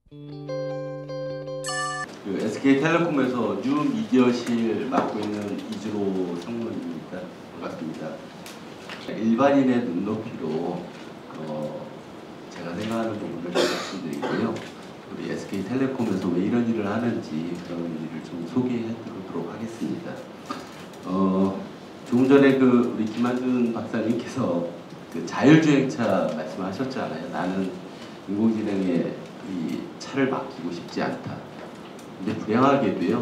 그 SK텔레콤에서 뉴 미디어실 맡고 있는 이주로 상무입니다. 반갑습니다. 일반인의 눈높이로 제가 생각하는 부분을 좀 말씀드리고요. 우리 SK텔레콤에서 왜 이런 일을 하는지 그런 일을 좀 소개해드리도록 하겠습니다. 조금 전에 우리 김한준 박사님께서 그 자율주행차 말씀하셨잖아요. 나는 인공지능에 이 차를 맡기고 싶지 않다. 근데 불행하게도요,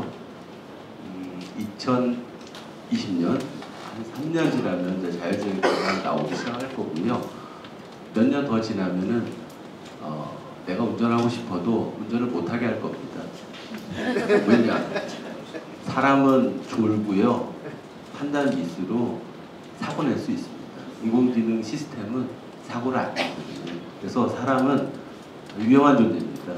2020년 한 3년 지나면 이제 자율주행차가 나오기 시작할 거고요. 몇 년 더 지나면은 내가 운전하고 싶어도 운전을 못하게 할 겁니다. 왜냐? 사람은 졸고요, 판단 미스로 사고 낼 수 있습니다. 인공지능 시스템은 사고를 안 내거든요. 그래서 사람은 위험한 존재입니다.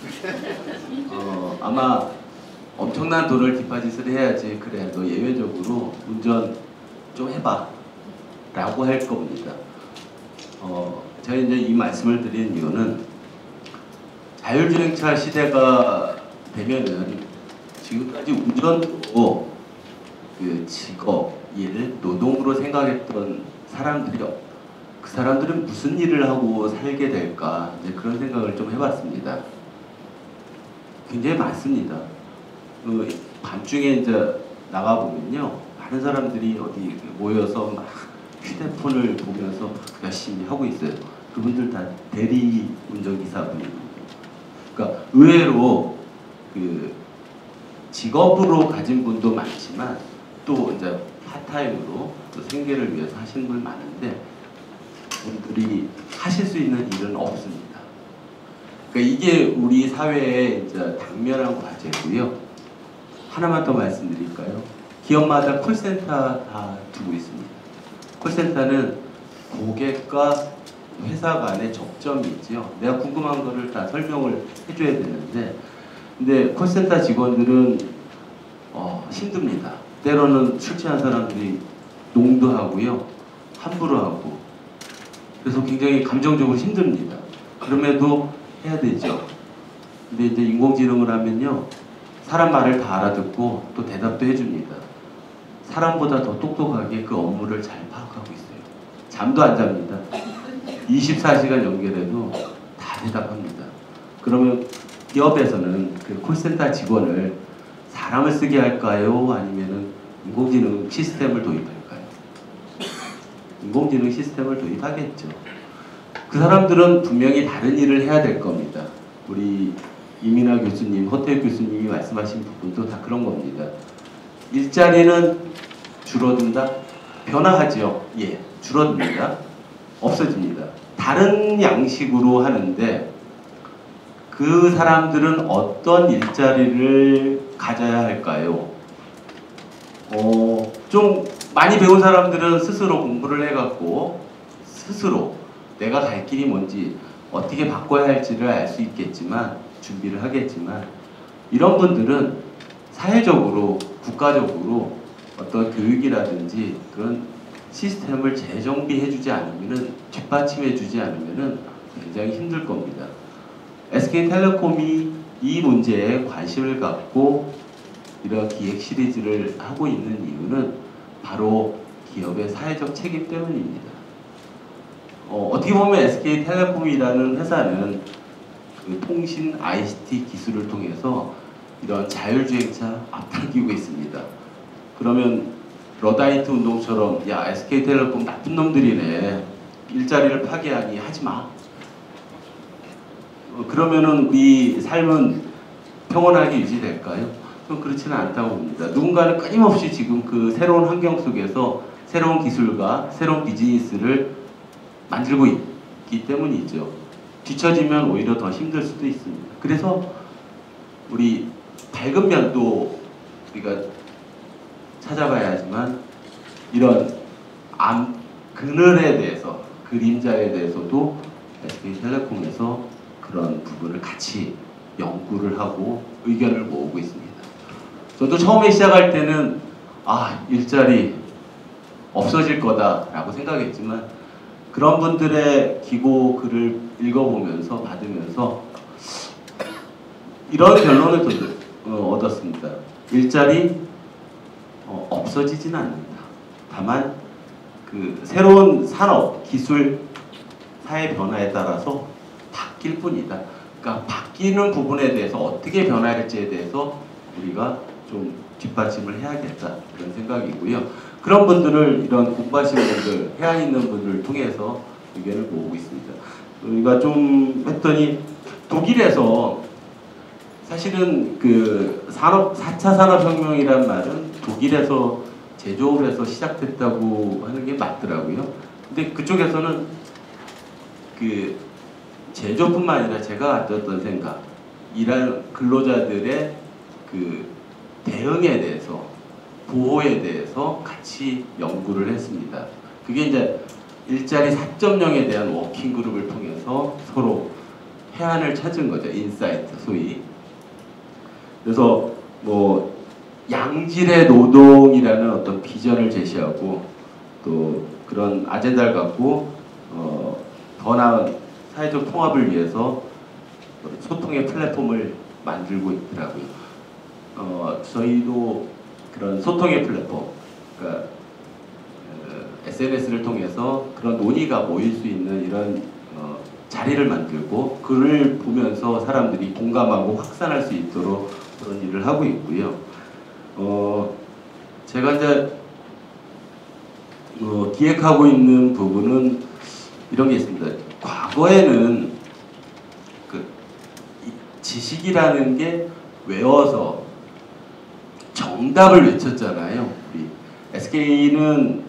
아마 엄청난 돈을 디파짓을 해야지 그래 너 예외적으로 운전 좀 해봐 라고 할 겁니다. 제가 이제 이 말씀을 드리는 이유는 자율주행차 시대가 되면은 지금까지 운전도 그 직업, 일, 노동으로 생각했던 사람들이 그 사람들은 무슨 일을 하고 살게 될까 이제 그런 생각을 좀 해봤습니다. 굉장히 많습니다. 밤중에 이제 나가보면요, 많은 사람들이 어디 모여서 막 휴대폰을 보면서 열심히 하고 있어요. 그분들 다 대리 운전기사분입니다. 그러니까 의외로 그 직업으로 가진 분도 많지만 또 이제 파타임으로 또 생계를 위해서 하시는 분 많은데 분들이 하실 수 있는 일은 없습니다. 그러니까 이게 우리 사회의 이제 당면한 과제고요. 하나만 더 말씀드릴까요? 기업마다 콜센터 다 두고 있습니다. 콜센터는 고객과 회사 간의 접점이 있죠. 내가 궁금한 거를 다 설명을 해줘야 되는데, 근데 콜센터 직원들은 힘듭니다. 때로는 술 취한 사람들이 농도 하고요, 함부로 하고, 그래서 굉장히 감정적으로 힘듭니다. 그럼에도 해야 되죠. 근데 이제 인공지능을 하면요, 사람 말을 다 알아듣고 또 대답도 해줍니다. 사람보다 더 똑똑하게 그 업무를 잘 파악하고 있어요. 잠도 안 잡니다. 24시간 연결해도 다 대답합니다. 그러면 기업에서는 그 콜센터 직원을 사람을 쓰게 할까요? 아니면은 인공지능 시스템을 도입할까요? 인공지능 시스템을 도입하겠죠. 그 사람들은 분명히 다른 일을 해야 될 겁니다. 우리 이민아 교수님, 허태익 교수님이 말씀하신 부분도 다 그런 겁니다. 일자리는 줄어든다? 변화하죠. 예, 줄어듭니다. 없어집니다. 다른 양식으로 하는데 그 사람들은 어떤 일자리를 가져야 할까요? 좀 많이 배운 사람들은 스스로 공부를 해갖고 스스로 내가 갈 길이 뭔지 어떻게 바꿔야 할지를 알 수 있겠지만 준비를 하겠지만, 이런 분들은 사회적으로 국가적으로 어떤 교육이라든지 그런 시스템을 재정비해주지 않으면은, 뒷받침해주지 않으면은 굉장히 힘들 겁니다. SK텔레콤이 이 문제에 관심을 갖고 이런 기획 시리즈를 하고 있는 이유는 바로 기업의 사회적 책임 때문입니다. 어떻게 보면 SK텔레콤이라는 회사는 그 통신 ICT 기술을 통해서 이런 자율주행차 앞당기고 있습니다. 그러면 러다이트 운동처럼 야 SK텔레콤 나쁜 놈들이네, 일자리를 파괴하니 하지마, 그러면은 이 삶은 평온하게 유지될까요? 좀 그렇지는 않다고 봅니다. 누군가는 끊임없이 지금 그 새로운 환경 속에서 새로운 기술과 새로운 비즈니스를 만들고 있기 때문이죠. 뒤처지면 오히려 더 힘들 수도 있습니다. 그래서 우리 밝은 면도 우리가 찾아봐야 하지만 이런 그늘에 대해서, 그림자에 대해서도 SK텔레콤에서 그런 부분을 같이 연구를 하고 의견을 모으고 있습니다. 저도 처음에 시작할 때는 일자리 없어질 거다라고 생각했지만 그런 분들의 기고 글을 읽어보면서 받으면서 이런 결론을 얻었습니다. 일자리 없어지진 않는다. 다만 그 새로운 산업, 기술, 사회 변화에 따라서 바뀔 뿐이다. 그러니까 바뀌는 부분에 대해서 어떻게 변화할지에 대해서 우리가 좀 뒷받침을 해야겠다 그런 생각이고요. 그런 분들을 이런 공부하시는 분들, 해안 있는 분들을 통해서 의견을 모으고 있습니다. 우리가 좀 했더니 독일에서 사실은 그 4차 산업혁명이란 말은 독일에서 제조업에서 시작됐다고 하는 게 맞더라고요. 근데 그쪽에서는 그 제조뿐만 아니라 제가 가졌던 생각, 일할 근로자들의 그 대응에 대해서, 보호에 대해서 같이 연구를 했습니다. 그게 이제 일자리 4.0에 대한 워킹 그룹을 통해서 서로 해안을 찾은 거죠. 인사이트 소위. 그래서 뭐 양질의 노동이라는 어떤 비전을 제시하고 또 그런 아젠다를 갖고 더 나은 사회적 통합을 위해서 소통의 플랫폼을 만들고 있더라고요. 저희도 그런 소통의 플랫폼, 그러니까 SNS를 통해서 그런 논의가 모일 수 있는 이런 자리를 만들고 글을 보면서 사람들이 공감하고 확산할 수 있도록 그런 일을 하고 있고요. 제가 이제 기획하고 있는 부분은 이런 게 있습니다. 과거에는 그 지식이라는 게 외워서 정답을 외쳤잖아요. 우리 SK는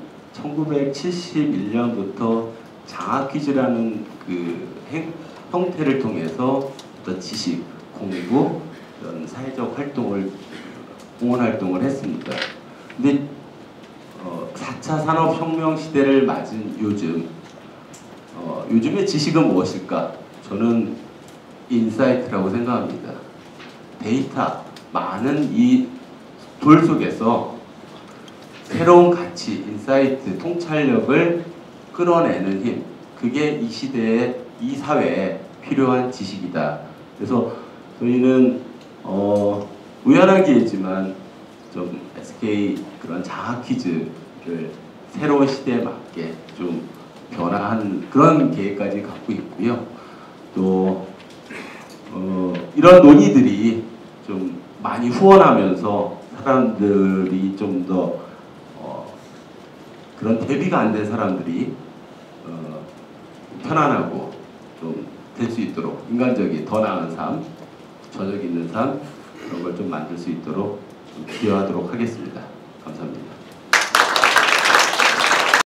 1971년부터 장학 퀴즈라는 그 형태를 통해서 어떤 지식, 공부, 이런 사회적 활동을, 공헌 활동을 했습니다. 근데 4차 산업혁명 시대를 맞은 요즘, 요즘의 지식은 무엇일까? 저는 인사이트라고 생각합니다. 데이터, 많은 이 돌 속에서 새로운 가치, 인사이트, 통찰력을 끌어내는 힘, 그게 이 시대에, 이 사회에 필요한 지식이다. 그래서 저희는 우연한 기회지만 좀 SK 그런 장학 퀴즈를 새로운 시대에 맞게 좀 변화한 그런 계획까지 갖고 있고요. 또 이런 논의들이 좀 많이 후원하면서 사람들이 좀 더 그런 대비가 안 된 사람들이 편안하고 좀 될 수 있도록 인간적인 더 나은 삶, 저녁 있는 삶 그런 걸 좀 만들 수 있도록 좀 기여하도록 하겠습니다.